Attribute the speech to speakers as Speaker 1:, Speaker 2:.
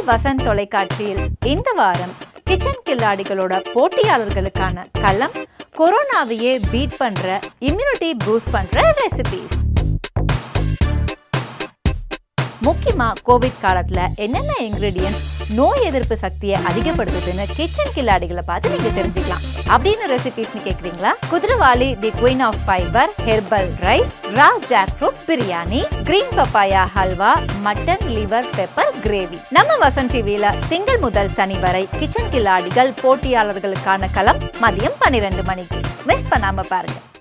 Speaker 1: வசந்த் தொலைக்காட்சியில் இந்த வாரம் கிச்சன் கில்லாடிகளோட போட்டியாளர்களுக்கான களம் கொரோனாவையே பீட் பண்ற இம்யூனிட்டி பூஸ்ட் பண்ற ரெசிபிஸ். முக்கியமா கோவிட் காலத்துல என்னென்ன இன்கிரீடியன்ட் நோய் எதிர்ப்பு சக்தியை அதிகப்படுத்துதுன்னு கிச்சன் கில்லாடிகளை பார்த்து நீங்க தெரிஞ்சுக்கலாம். அப்படின்னு ரெசிபிஸ்னு கேக்குறீங்களா? Kuthiraivali the queen of fibre herbal rice, raw jackfruit biryani, green papaya halwa, mutton liver pepper gravy. நம்ம வசந்த் டிவியில திங்கள் முதல் சனி வரை கிச்சன் கில்லாடிகள் போட்டியாளர்களுக்கான களம் மதியம் 12 மணிக்கு. மிஸ் பண்ணாம பாருங்க.